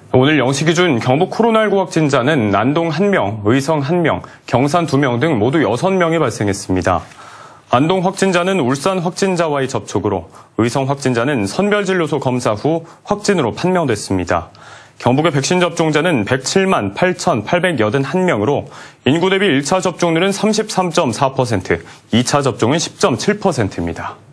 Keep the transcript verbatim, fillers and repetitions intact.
오늘 영 시 기준 경북 코로나십구 확진자는 안동 한 명, 의성 한 명, 경산 두 명 등 모두 여섯 명이 발생했습니다. 안동 확진자는 울산 확진자와의 접촉으로, 의성 확진자는 선별진료소 검사 후 확진으로 판명됐습니다. 경북의 백신 접종자는 백칠만 팔천팔백팔십일 명으로 인구 대비 일 차 접종률은 삼십삼 점 사 퍼센트, 이 차 접종은 십 점 칠 퍼센트입니다.